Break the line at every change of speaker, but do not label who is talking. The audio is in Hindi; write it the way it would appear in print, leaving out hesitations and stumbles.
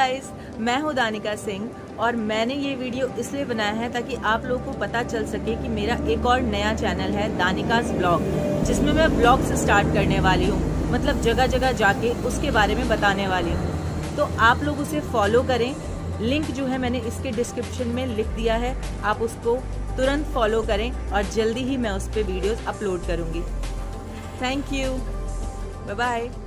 गाइस, मैं हूँ दानिका सिंह और मैंने ये वीडियो इसलिए बनाया है ताकि आप लोगों को पता चल सके कि मेरा एक और नया चैनल है दानिकास ब्लॉग, जिसमें मैं ब्लॉग्स स्टार्ट करने वाली हूँ। मतलब जगह जगह जाके उसके बारे में बताने वाली हूँ। तो आप लोग उसे फॉलो करें। लिंक जो है मैंने इसके डिस्क्रिप्शन में लिख दिया है, आप उसको तुरंत फॉलो करें और जल्दी ही मैं उस पर वीडियोस अपलोड करूँगी। Thank you, bye bye.